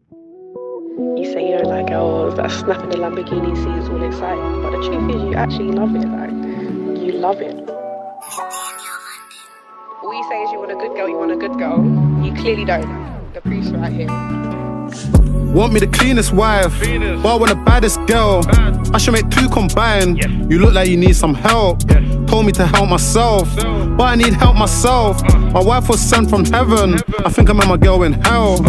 You say you don't like girls that snap in the Lamborghini seats all excited, but the truth is you actually love it, like, you love it. All you say is you want a good girl, you want a good girl. You clearly don't. The proof's right here. Want me the cleanest wife, but I want the baddest girl. I should make two combined. You look like you need some help. Told me to help myself, but I need help myself. My wife was sent from heaven. I think I met my girl in hell.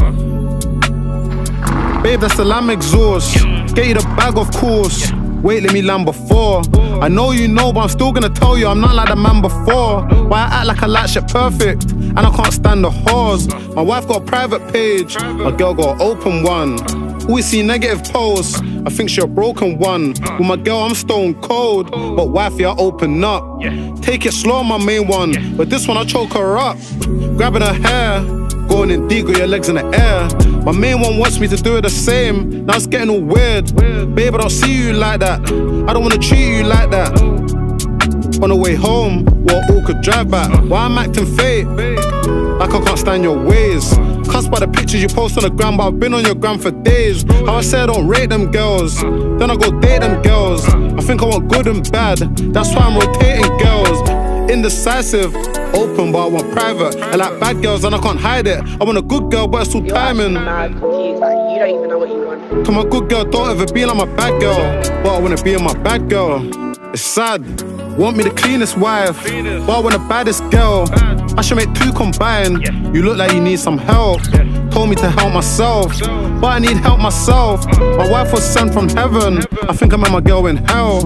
Babe, that's the lamb exhaust. Get you the bag, of course. Wait, let me land before. I know you know, but I'm still gonna tell you I'm not like the man before. Why I act like I like shit perfect, and I can't stand the whores. My wife got a private page, my girl got an open one. Always see negative posts, I think she a broken one. With my girl, I'm stone cold, but wifey, I open up. Take it slow, my main one, but this one I choke her up. Grabbing her hair, going in deep with your legs in the air. My main one wants me to do it the same. Now it's getting all weird. Babe, I don't see you like that. I don't wanna treat you like that. On the way home, what all could drive back. Why I'm acting fake, like I can't stand your ways. Cussed by the pictures you post on the gram, but I've been on your gram for days. How I say I don't rate them girls, then I go date them girls. I think I want good and bad, that's why I'm rotating girls. Indecisive, open but I want private. I like bad girls and I can't hide it. I want a good girl but it's too timing. You're mad confused, like you don't even know what you want. To my good girl, don't ever be like my bad girl, but I wanna be in my bad girl. It's sad. Want me the cleanest wife, but I want the baddest girl. I should make two combined. You look like you need some help. Told me to help myself, but I need help myself. My wife was sent from heaven. I think I met my girl in hell.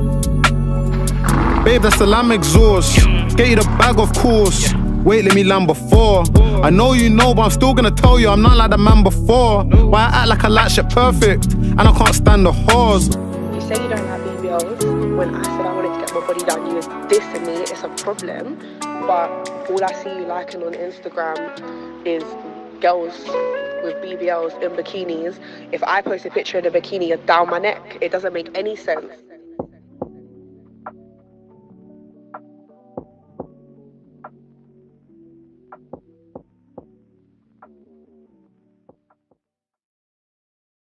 Babe, that's the lamb exhaust. Get you the bag, of course. Wait, let me land before. I know you know, but I'm still gonna tell you I'm not like the man before. Why I act like I like shit perfect, and I can't stand the whores. You say you don't like BBLs. When I said I wanted to get my body done, you was dissing me. It's a problem. But all I see you liking on Instagram is girls with BBLs in bikinis. If I post a picture in a bikini, you're down my neck. It doesn't make any sense.